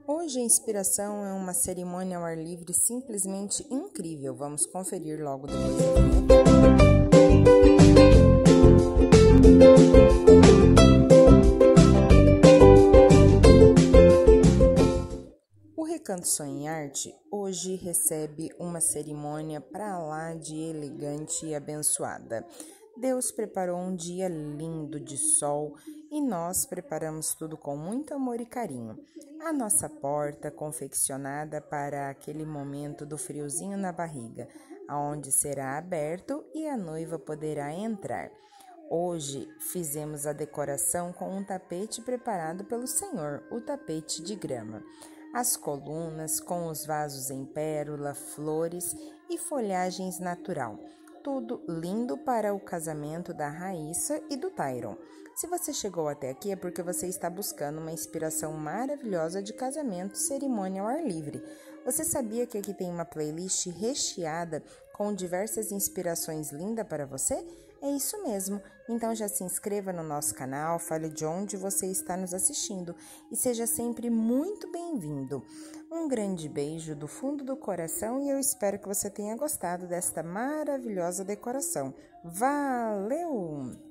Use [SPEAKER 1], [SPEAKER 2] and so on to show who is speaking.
[SPEAKER 1] Hoje a inspiração é uma cerimônia ao ar livre simplesmente incrível. Vamos conferir logo depois da vinheta. O Recanto Sonho em Arte hoje recebe uma cerimônia para lá de elegante e abençoada. Deus preparou um dia lindo de sol e nós preparamos tudo com muito amor e carinho. A nossa porta confeccionada para aquele momento do friozinho na barriga, aonde será aberto e a noiva poderá entrar. Hoje fizemos a decoração com um tapete preparado pelo Senhor, o tapete de grama. As colunas com os vasos em pérola, flores e folhagens natural. Tudo lindo para o casamento da Raíssa e do Tyron. Se você chegou até aqui é porque você está buscando uma inspiração maravilhosa de casamento, cerimônia ao ar livre. Você sabia que aqui tem uma playlist recheada com diversas inspirações lindas para você? É isso mesmo. Então já se inscreva no nosso canal, fale de onde você está nos assistindo e seja sempre muito bem-vindo. Um grande beijo do fundo do coração e eu espero que você tenha gostado desta maravilhosa decoração. Valeu!